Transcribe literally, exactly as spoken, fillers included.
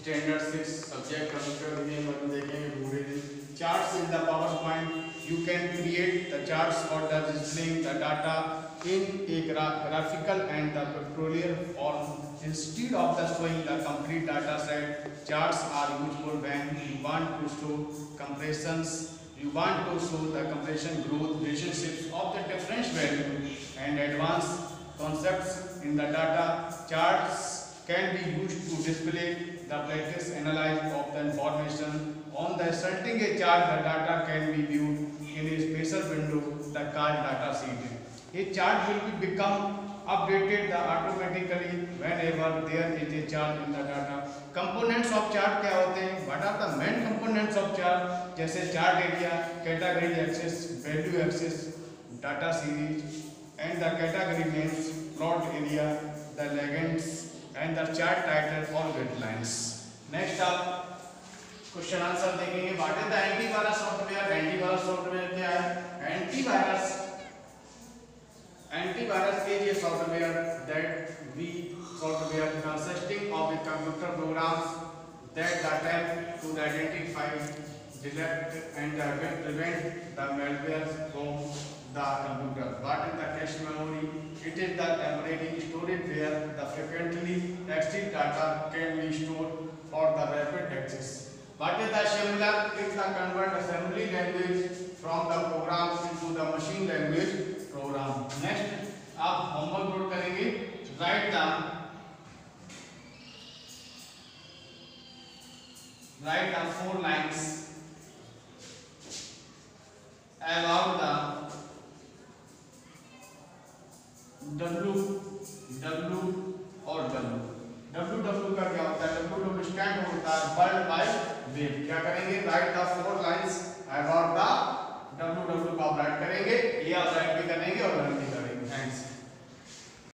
Standard six subject computer विज्ञान में देखेंगे पूरे दिन। Charts in the PowerPoint you can create the charts for the displaying the data in a gra graphical and the pictorial form instead of the showing the complete data set. Charts are useful when you want to show compressions, you want to show the compression growth relationships of the difference value and advanced concepts in the data. Charts can be used to display the practice analysis of the information. On the starting a chart, the data can be viewed in a special window, the called data sheet. A chart will be become updated automatically whenever there is a change in the data. Components of chart क्या होते हैं? What are the main components of chart? जैसे chart area, category axis, value axis, data series, and the category names, plot area, the legends, and the chart title or guidelines. Next आप question answer देखेंगे। What is the antivirus software? Antivirus software क्या है? Antivirus Antivirus is a software that we software consisting of a computer programs that attempt to identify, detect, and uh, will prevent the malware from the computer. What is the cache memory? It is the temporary storage where the frequently accessed data can be stored for the rapid access. What is the assembler? It is the convert assembly language from the program into the machine language program. Next, आप homework note करेंगे। Write the write the four lines about the W W और W W W का क्या होता है? W W stand होता है world wide web. क्या करेंगे? Write the four lines about the W W का आप राइट करेंगे। ये आप